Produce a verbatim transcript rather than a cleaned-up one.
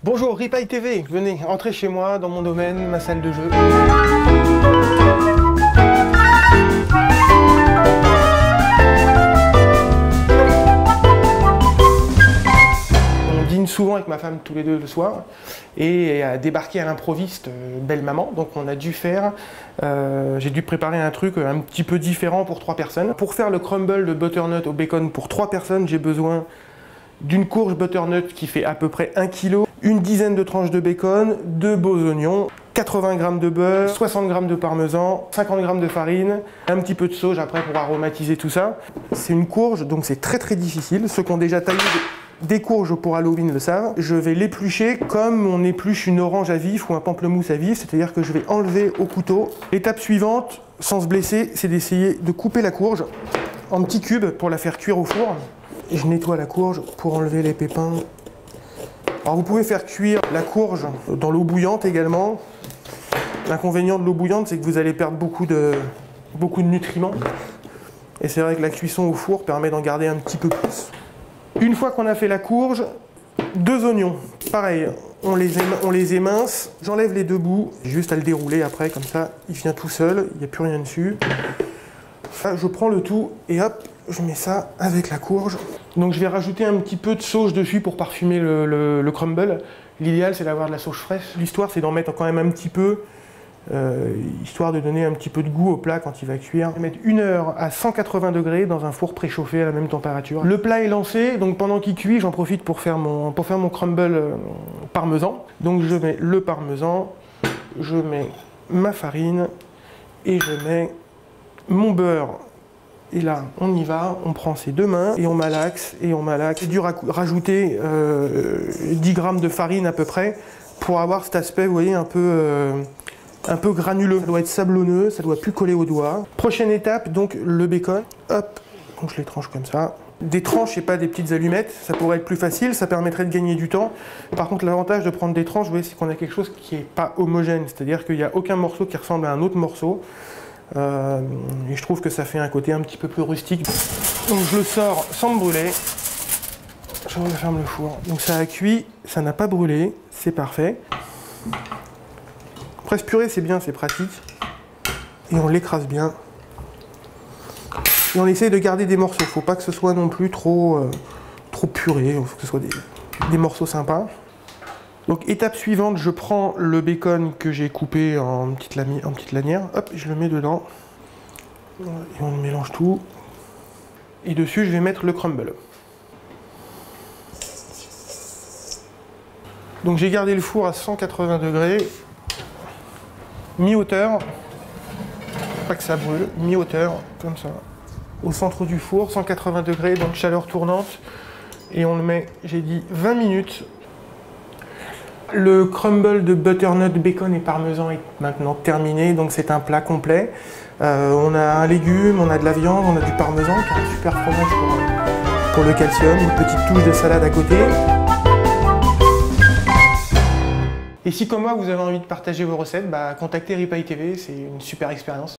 Bonjour, Ripaille T V, venez, entrez chez moi, dans mon domaine, ma salle de jeu. On dîne souvent avec ma femme tous les deux le soir et a débarqué à l'improviste euh, belle maman, donc on a dû faire, euh, j'ai dû préparer un truc un petit peu différent pour trois personnes. Pour faire le crumble de butternut au bacon pour trois personnes, j'ai besoin d'une courge butternut qui fait à peu près un kilo, une dizaine de tranches de bacon, deux beaux oignons, quatre-vingts grammes de beurre, soixante grammes de parmesan, cinquante grammes de farine, un petit peu de sauge après pour aromatiser tout ça. C'est une courge, donc c'est très très difficile. Ceux qui ont déjà taillé des courges pour Halloween le savent. Je vais l'éplucher comme on épluche une orange à vif ou un pamplemousse à vif, c'est-à-dire que je vais enlever au couteau. L'étape suivante, sans se blesser, c'est d'essayer de couper la courge en petits cubes pour la faire cuire au four. Et je nettoie la courge pour enlever les pépins. Alors vous pouvez faire cuire la courge dans l'eau bouillante également. L'inconvénient de l'eau bouillante, c'est que vous allez perdre beaucoup de, beaucoup de nutriments. Et c'est vrai que la cuisson au four permet d'en garder un petit peu plus. Une fois qu'on a fait la courge, deux oignons. Pareil, on les, on les émince. J'enlève les deux bouts, juste à le dérouler après, comme ça, il vient tout seul, il n'y a plus rien dessus. Je prends le tout et hop, je mets ça avec la courge. Donc je vais rajouter un petit peu de sauge dessus pour parfumer le, le, le crumble. L'idéal c'est d'avoir de la sauge fraîche. L'histoire c'est d'en mettre quand même un petit peu, euh, histoire de donner un petit peu de goût au plat quand il va cuire. Je vais mettre une heure à cent quatre-vingts degrés dans un four préchauffé à la même température. Le plat est lancé, donc pendant qu'il cuit, j'en profite pour faire mon, pour faire mon crumble euh, parmesan. Donc je mets le parmesan, je mets ma farine et je mets mon beurre. Et là, on y va, on prend ses deux mains et on malaxe, et on malaxe. C'est dur à rajouter euh, dix grammes de farine à peu près pour avoir cet aspect, vous voyez, un peu, euh, un peu granuleux. Ça doit être sablonneux, ça doit plus coller aux doigts. Prochaine étape, donc le bacon. Hop, donc je les tranche comme ça. Des tranches et pas des petites allumettes, ça pourrait être plus facile, ça permettrait de gagner du temps. Par contre, l'avantage de prendre des tranches, vous voyez, c'est qu'on a quelque chose qui n'est pas homogène, c'est-à-dire qu'il n'y a aucun morceau qui ressemble à un autre morceau. Euh, et je trouve que ça fait un côté un petit peu plus rustique. Donc je le sors sans me brûler. Je referme le four. Donc ça a cuit, ça n'a pas brûlé, c'est parfait. Presse purée c'est bien, c'est pratique. Et on l'écrase bien. Et on essaye de garder des morceaux. Faut pas que ce soit non plus trop, euh, trop puré. Il faut que ce soit des, des morceaux sympas. Donc étape suivante, je prends le bacon que j'ai coupé en petite, lami en petite lanière, hop, je le mets dedans, et on mélange tout. Et dessus, je vais mettre le crumble. Donc j'ai gardé le four à cent quatre-vingts degrés, mi-hauteur, pas que ça brûle, mi-hauteur, comme ça, au centre du four, cent quatre-vingts degrés, donc chaleur tournante, et on le met, j'ai dit, vingt minutes. Le crumble de butternut, bacon et parmesan est maintenant terminé, donc c'est un plat complet. Euh, on a un légume, on a de la viande, on a du parmesan, qui est un super fromage pour, pour le calcium, une petite touche de salade à côté. Et si comme moi vous avez envie de partager vos recettes, bah, contactez Ripaille T V, c'est une super expérience.